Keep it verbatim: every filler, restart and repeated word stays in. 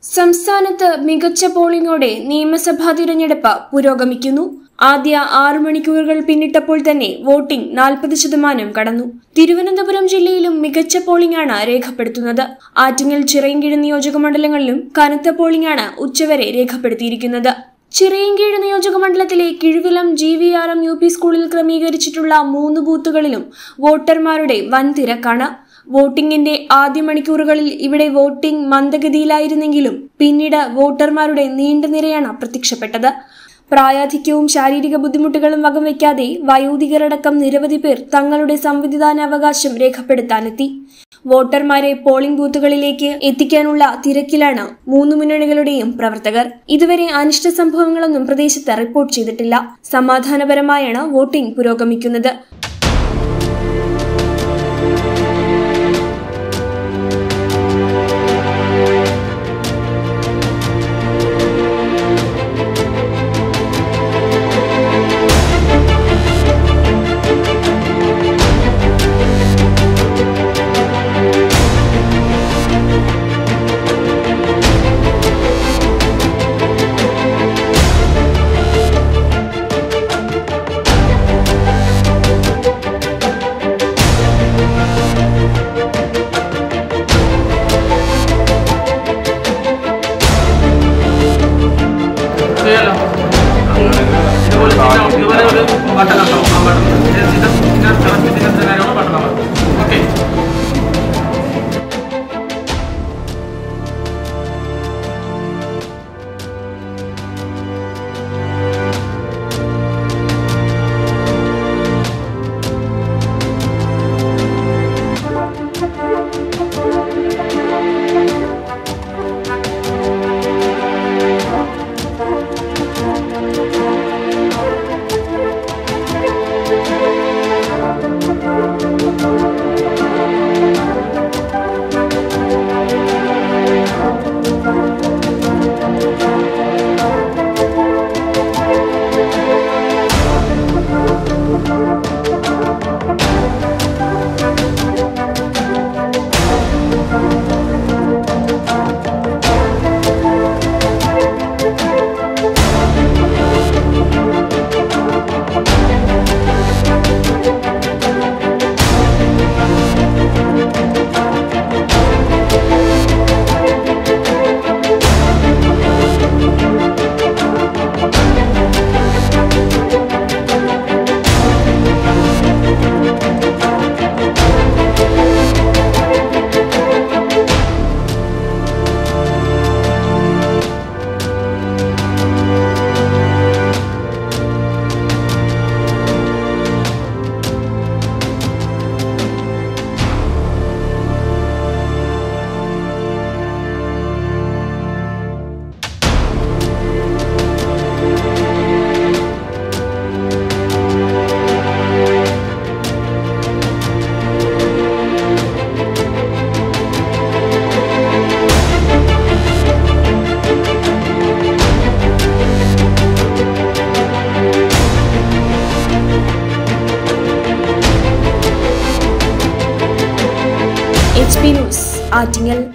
സംസ്ഥാനത്ത് മികച്ച പോളിംഗോടെ നിയമസഭാ തിരഞ്ഞെടുപ്പ് പുരോഗമിക്കുന്നു. ആദ്യ ആറു മണിക്കൂറുകൾ പിന്നിട്ടപ്പോൾ തന്നെ വോട്ടിംഗ് നാൽപ്പത് ശതമാനം കടന്നു. തിരുവനന്തപുരം ജില്ലയിലും മികച്ച പോളിംഗാണ് രേഖപ്പെടുത്തുന്നത്. ആറ്റിങ്ങൽ, ചിറയൻകീഴ് നിയോജക മണ്ഡലങ്ങളിലും കനത്ത പോളിംഗാണ് ഉച്ചവരെ രേഖപ്പെടുത്തിയിരിക്കുന്നത്. ചിറയൻകീഴ് നിയോജക മണ്ഡലത്തിലെ Kizhuvilam G V R M U P സ്കൂളിൽ ക്രമീകരിച്ചിട്ടുള്ള മൂന്ന് ബൂത്തുകളിലും വോട്ടർമാരുടെ വൻ തിരക്കാണ്. വോട്ടിംഗിന്റെ ആദ്യ മണിക്കൂറുകളിൽ ഇവിടെ വോട്ടിംഗ് മന്ദഗതിയിലായിരുന്നെങ്കിലും പിന്നീട് വോട്ടർമാരുടെ നീണ്ട നിരയാണ് പ്രത്യക്ഷപ്പെട്ടത്. പ്രായാധിക്യവും ശാരീരിക ബുദ്ധിമുട്ടുകളും വകവയ്ക്കാതെ വയോധികരടക്കം നിരവധി പേർ തങ്ങളുടെ സമ്മതിദാനാവകാശം രേഖപ്പെടുത്താനെത്തി. വോട്ടർമാരെ പോളിംഗ് ബൂത്തുകളിലേക്ക് എത്തിക്കാനുള്ള തിരക്കിലാണ് മൂന്ന് മുന്നണികളുടെയും പ്രവർത്തകർ. ഇതുവരെ അനിഷ്ട സംഭവങ്ങളൊന്നും പ്രദേശത്ത് റിപ്പോർട്ട് ചെയ്തിട്ടില്ല. സമാധാനപരമായാണ് വോട്ടിംഗ് പുരോഗമിക്കുന്നത്. H P news, Attingal.